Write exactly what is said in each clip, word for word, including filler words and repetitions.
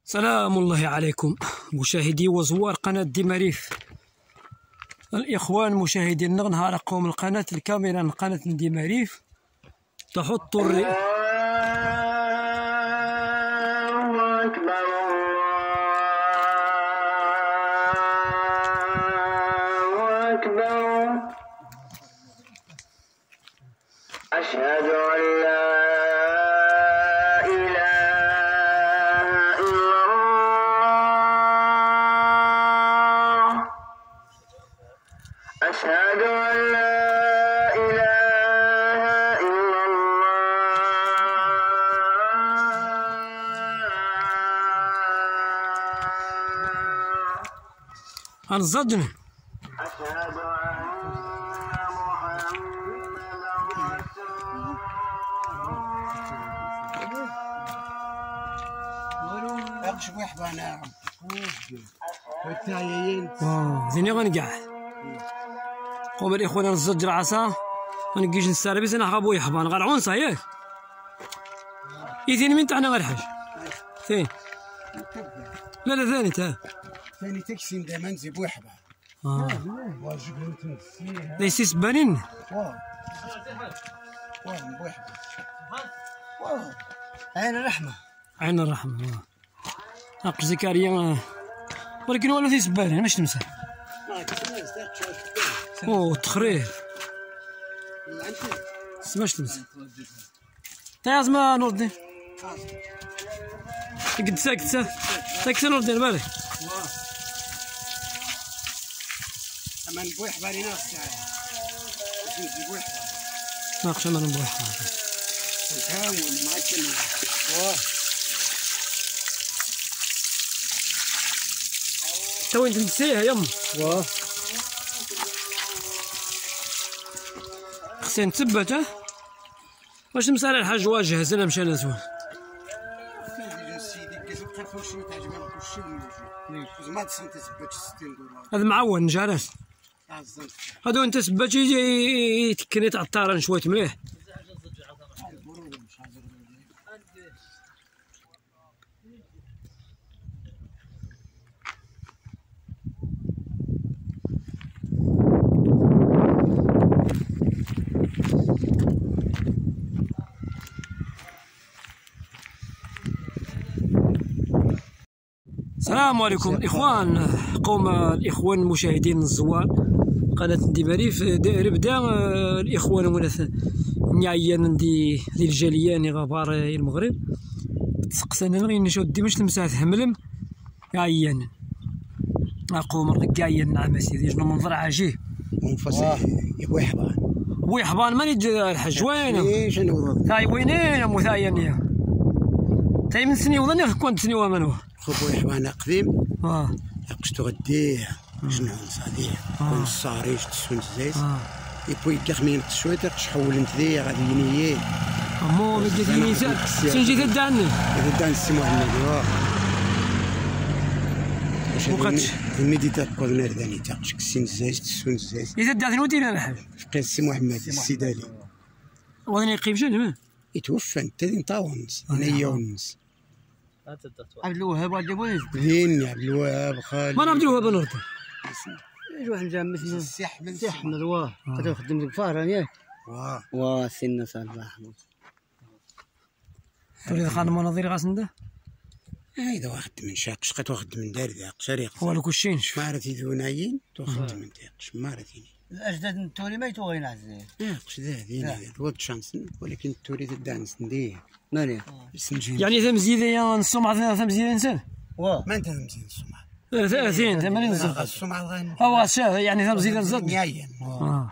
سلام الله عليكم مشاهدي وزوار قناة ديماريف. الإخوان مشاهدين نهار قوم القناة الكاميرا من قناة ديماريف تحط الري... الله أكبر الله أكبر أشهد أن لا أشهد أن لا إله إلا الله هنصدم. أشهد أن محمدا رسول شوي حبانا والتايين اه زيني غنقع قوم الإخوان نزج العصا غنجيش نستربس انا خابو يحبان غرعون صاير يثين من تاعنا غير حاج ثين لا لا ثاني تا ثاني تكسين دائما زي بوحبه اه واجب نتنسيه ليس سبانين واه واه بوحبه واه عين الرحمه عين الرحمة واه ناقص زكريا ولكن والو في سبانين ماش تمسح اوه تخريف سماش تمسح تا زعما نور الدين قد ساكت ساكت نور الدين بالك اما بوحبه لينا الساعه نجي بوحبه ناقش انا نبوحها نتعاون مع الكلمه واه تا وين تنسيها يما واه خصني نتبت ها واش تمسح على الحاج واجه انا مشى نسوان سيدي كيف تعرفوا شنو تعجبني كلشي زعما تسنت تثبت ستين دولار هذا معون جالس هادو انت سبات يجي يتكني تاع الطارن شويه مليح السلام عليكم الاخوان قوم الاخوان المشاهدين الزوار قناه ديماريف بدا الاخوان وناس نعيان دي دي الجالياني غبار المغرب تسقسنا غير نشوف ديماش تمسات هملم عيان اقوم رقايا نعم سيدي شنو منظر عجيب منفصل يبوي حبان بوي حبان ماني الحج وين ايه شنو تاي وينين مثايا تاي من سني وظني كنت سني ومنو خويا حبانا قديم اه قشتو غديه شنو صديق ونصاريش تسون الزيت يبوي كخمين شويه تحول انت ذي غادي ينيه امو بديتي سين جيت داني اذا دان السي محمد واه وقت الميديتا كورنر ذاني تاقش كسين الزيت تسون الزيت اذا داني ودينا الحاج فقيت السي محمد السيدالي وين يقيم شنو يتوفى انت ذي نطاونس انا يونس عبد الوهاب عبد الوهاب زين يا عبد الوهاب خالد ما عبد الوهاب نورد واحد جا مثل السي احمد السي احمد واه كنت نخدم ديك الفار ياك واه واه سينا صالح تريد خان مناظير غاسنده هيدا واخد من شاك شقت واخد من دار ذاك شريق هو لو كلشي مارتي ذونايين تاخد من داك مارتي الاجداد التوري ما يتوغين عزيز ياقش ذا ذي الوقت شانس ولكن التوري الدانس نديه ماني سنجين يعني ثم زيديا نصوم ثم زيديا نسال واه ما انت مزيان السمعه ثلاثين ثمانين زاد السمعه غان هو شاف يعني ثم زيديا زاد نياين اه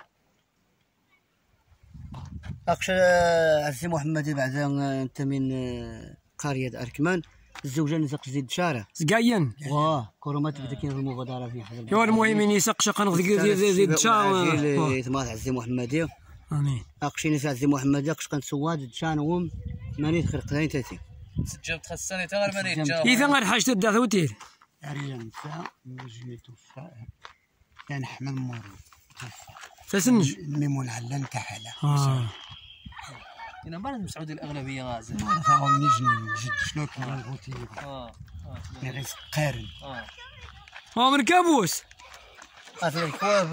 اقش عزيز محمد بعد انت من قريه اركمان الزوجه نسق زيد شارع زقاين واه كرومات بدا كاين المبادره في حاجه ايوا المهم يسق شق نغدي زيد شا تماط عزيز محمد امين اقشي نسى عزيز محمد اقش كان سواد شانهم ماني خرقتين تاتي سجلت خصني تا غير ماني جا اذا غير حاجه تدع ثوتير اريان تاع نجي توفى كان حمل موري فسنج الميمون علان كحله اه انا ما مسعود الاغلبيه غازي ما نعرفهم نجي نجد شنو كان غوتي اه مي غير قارن ها من كابوس هذا الكواب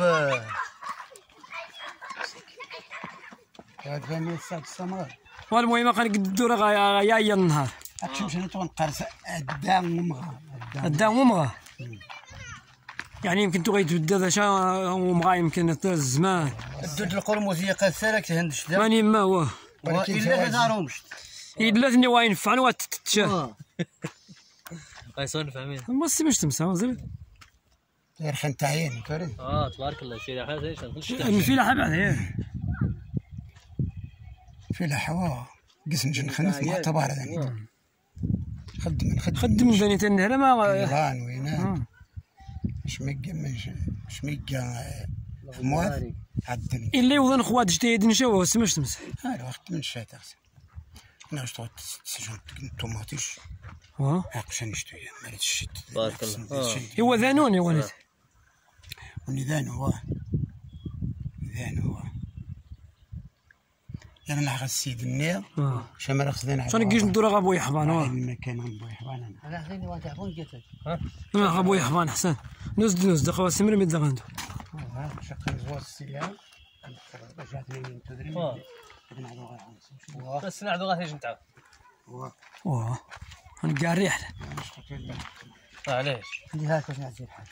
هاد فهمي الصاد السمر والمهم قنقد الدورة يا يا النهار تمشي نتا ونقرص الدام ومغا الدام ومغا يعني يمكن تو غيتبدا ذا شا ومغا يمكن الزمان الدود القرمزيه قاد سالك تهندش ذا ماني ما هو الا دارهمش يدلاتني وين ينفعن وتتشا غيصون فاهمين ما سمعتش تمسا زين غير خن تعين كريم اه تبارك الله سيدي حاجه ايش الفيلة بعد هي في الحوا قسم جن خنف معتبر هذا خدم نخدم خدم ثاني تنهر ما ايران وينان شميقا مش شميقا مواد عدني اللي وضن خوات جديد نشوفه سمعتش تمسا هذا وقت من الشتاء انا شطوت سجن طوماطيش واه عقشان نشتوي مريت الشت بارك الله هو ذانون يا ولد ونذان هو ذان هو يعني نلحق السيد النير اه شمال خدنا شنو كيش ندور غا بوي حبان واه المكان عند بوي حبان انا خليني واحد يعرفون جاتك انا غا بوي حبان حسن نوز نوز دقوا سمر من دغندو ها شق زوار السيام رجعت لي تدري اه نعدو غير بس نعدو غادي نتعب هو واه انا كاع الريحله علاش عندي هاك باش نعزل الحاج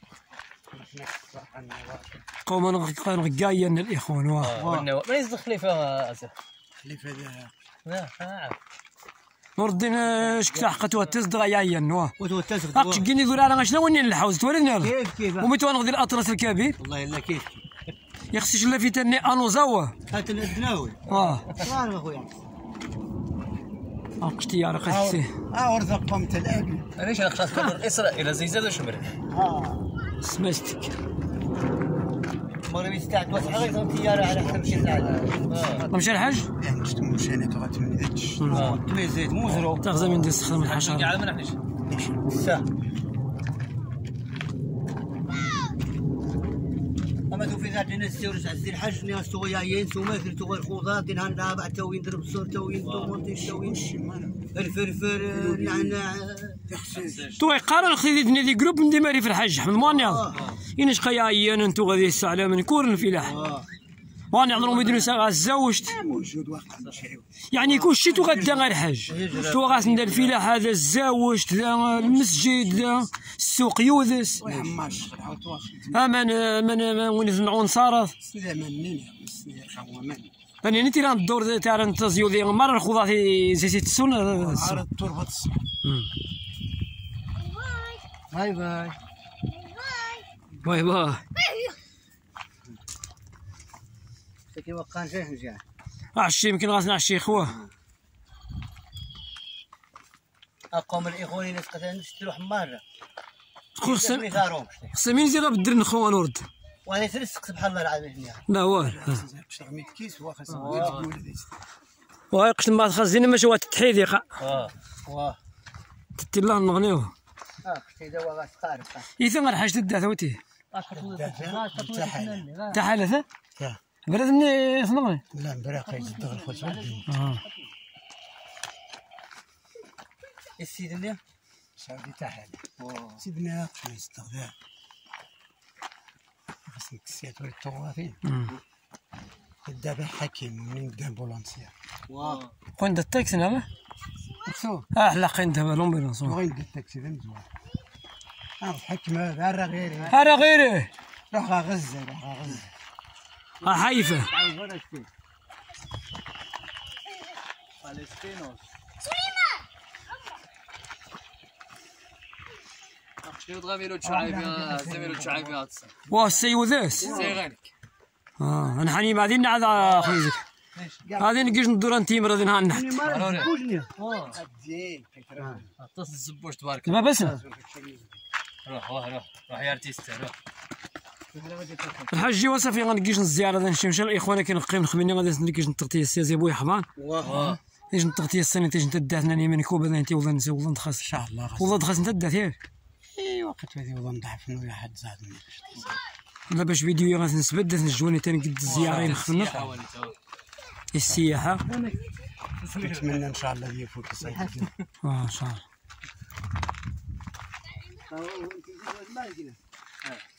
قوما نغقايا الاخوان واه والنوا ما يصدق خليفه اسف خليفه هذا لا اه نور الدين شكل حقته تصدق يا عيان واه وتوتسق اقشقني ذول انا شنو وني الحوز تورينا كيف كيف ومتو نغدي الاطرس الكبير والله الا كيف يخصيش لا في تاني انوزاوا هات الدناوي اه صار اخويا اقشتي يا رقصتي اه ورزق قمت الاكل علاش انا خشات بدر اسرائيل زي زاد شمر اه سمعتك المغربي استعد واسعه غير طياره على خمسين ساعه مشى الحاج يعني شتو مشينا تغات من ذاتش تمي زيت موزرو تاخذ من دي استخدام الحشره على ما نحنش سا اما تو في ذات الناس تورس عز الحج ناس تو ياين تو ما تو غير خوضات دين هندا بعد تو يندرب الصور تو ينتو مونتي تو الفرفر النعناع تو قارن خدي دني دي جروب ندي ماري في الحج حمد مانيا ينش قيايا انتو غادي السعلام من كورن الفلاح وانا عمرو مدينو ساعه زوجت موجود واقع نشريو يعني كل شيء تو غدا غير الحج تو غاس ندير الفلاح هذا الزوجت ذا المسجد ذا السوق يوذس ويحماش خدعوا تواصل امان من وين نعون صارت سلام النينة مسنير خومان انا نتي راه الدور تاع نتزيو دي مره نخوضها في زي سيت السنه عرض تربة الصبح باي باي باي باي كي وقان فيه نجا عشي يمكن غاس نعشي خوه اقوم الاخوان اللي سقطوا نشترو حماره خصم ما دارومش خصمين زي غبدر نخو نورد وانا ترسق سبحان الله العظيم هنا لا والو باش تغميت كيس واخا تقول هذا وايقش ما خازين ماشي وقت التحيديقه اه واه تتلا نغنيوه اه كنتي دوا غاس قارب اذا غير حاجه تدا ثوتي تاع حالة تاع حالة تاع برد مني صنغني لا مبراقي يدخل خوت اه السيد اللي سعودي تاع حالة سيدنا شنو يستغفر خاصك السيات ولا الطوافين الدابة حكيم منين بدا بولونسيا واه وين التاكسي هذا شو اه حلاقين دابا لومبيلونس وين بدا التاكسي ذا مزوان اه الحكم هذا راه غيري هذا غيره روح غزة روح غزة اه حيفه فلسطينوس شنو تغاميلو تشعيبي زميلو تشعيبي واه السيوذاس سي غانك اه انا حني بعدين نعاد اخويك غادي نجيش ندور انتيم غادي نهار نحت زين اتصل الزبوش تبارك ما بس روح روح روح روح يا ارتيست روح الحاج وصافي غنجيش الزياره غادي نمشي نمشي الاخوان كنقيم نخمني غادي نجيش نتغطي السيازي بوي حضان واه ايش نتغطي السنه تيجي نتداتنا ني من كوبا انت ولا نسي ولا نخاص ان شاء الله والله خاص نتدات ياك اي وقت هذه والله نضحف ولا حد زادني لا باش فيديو غادي نسبد نجوني تاني قد الزياره نخدم السياحه نتمنى ان شاء الله يفوت صيف اه ان شاء الله انت مالك